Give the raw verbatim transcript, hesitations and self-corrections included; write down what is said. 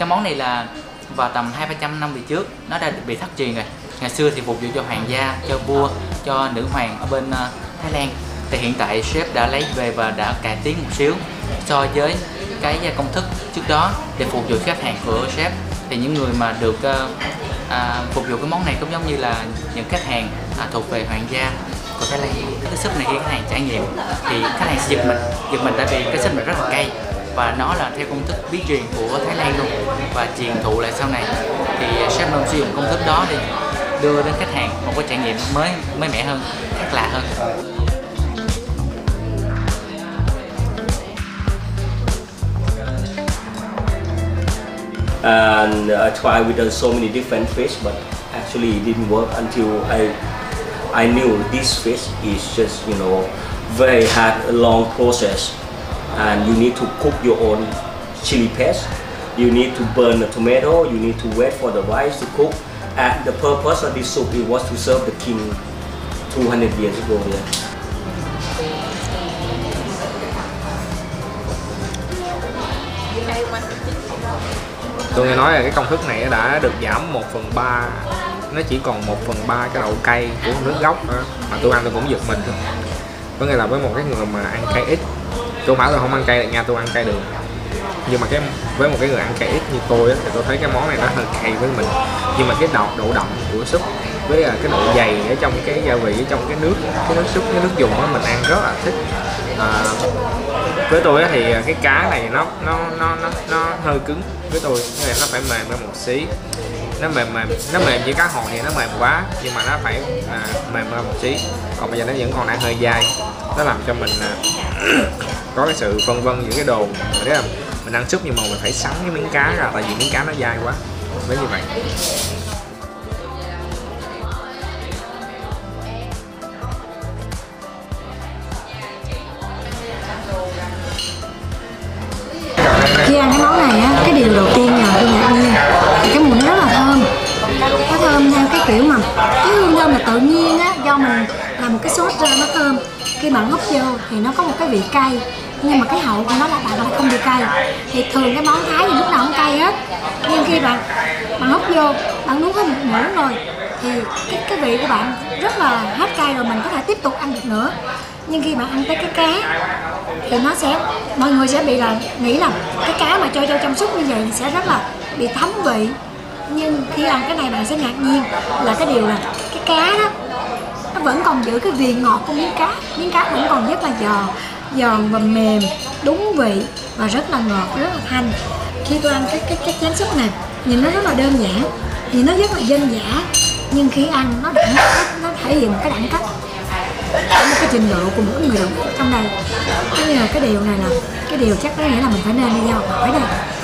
Cái món này là vào tầm hai ba trăm năm về trước nó đã bị thất truyền rồi. Ngày xưa thì phục vụ cho hoàng gia, cho vua, cho nữ hoàng ở bên uh, Thái Lan. Thì hiện tại sếp đã lấy về và đã cải tiến một xíu so với cái công thức trước đó để phục vụ khách hàng của sếp. Thì những người mà được uh, à, phục vụ cái món này cũng giống như là những khách hàng à, thuộc về hoàng gia của Thái Lan. Cái súp này khi khách hàng trải nghiệm thì khách hàng sẽ giật mình, giật mình tại vì cái súp này rất là cay và nó là theo công thức bí truyền của Thái Lan luôn và truyền thụ lại sau này. Thì sếp luôn sử dụng công thức đó để đưa đến khách hàng một cái trải nghiệm mới mới mẻ hơn, khác lạ hơn. And I tried with so many different fish, but actually it didn't work until I I knew this fish is just, you know, very hard, a long process, and you need to cook your own chili paste. You need to burn the tomato. You need to wait for the rice to cook. And the purpose of this soup it was to serve the king two hundred years ago. Yeah. Tôi nghe nói là cái công thức này đã được giảm một phần ba, nó chỉ còn một phần ba cái độ cay của nước gốc đó. Mà tôi ăn tôi cũng giật mình. Có nghĩa là với một cái người mà ăn cay ít, tôi bảo tôi không ăn cay được nha, tôi ăn cay được. Nhưng mà cái với một cái người ăn cay ít như tôi á, thì tôi thấy cái món này nó hơi cay với mình. Nhưng mà cái độ độ đậm của súp với cái độ dày ở trong cái gia vị, ở trong cái nước, cái nước súp, cái nước dùng á, mình ăn rất là thích. À, với tôi á, thì cái cá này nó nó nó nó nó hơi cứng với tôi, nên nó phải mềm ra một xí. Nó mềm mềm nó mềm như cá hồi thì nó mềm quá, nhưng mà nó phải à, mềm ra một xí. Còn bây giờ nó vẫn còn đang hơi dai, nó làm cho mình à, có cái sự phân vân giữa cái đồ. Đấy là mình ăn súp nhưng mà mình phải sắn cái miếng cá ra, tại vì miếng cá nó dai quá, mới như vậy. Khi ăn cái món này á, cái điều đầu tiên là tôi ngạc nhiên thì cái mùi nó rất là thơm. Nó thơm theo cái kiểu mà cái hương thơm là tự nhiên á, do mình làm một cái sốt ra nó thơm. Khi bạn húp vô thì nó có một cái vị cay, nhưng mà cái hậu của nó là bạn lại không bị cay. Thì thường cái món Thái thì lúc nào cũng cay hết, nhưng khi bạn bạn húp vô, bạn nuốt hết một muỗng rồi thì cái cái vị của bạn rất là hết cay rồi, mình có thể tiếp tục ăn được nữa. Nhưng khi bạn ăn tới cái cá thì nó sẽ, mọi người sẽ bị là nghĩ là cái cá mà cho vô trong súp như vậy sẽ rất là bị thấm vị. Nhưng khi ăn cái này bạn sẽ ngạc nhiên là cái điều là cái cá đó nó vẫn còn giữ cái vị ngọt của miếng cá, miếng cá vẫn còn rất là giòn, giòn và mềm, đúng vị và rất là ngọt, rất là thanh. Khi tôi ăn cái cái cái chén súp này, nhìn nó rất là đơn giản, nhìn nó rất là dân dã, nhưng khi ăn nó đẳng cấp, nó thể hiện một cái đẳng cấp, một cái trình độ của mỗi người trong đây. Cái là cái điều này là cái điều chắc có nghĩa là mình phải nên đi ra học hỏi đây.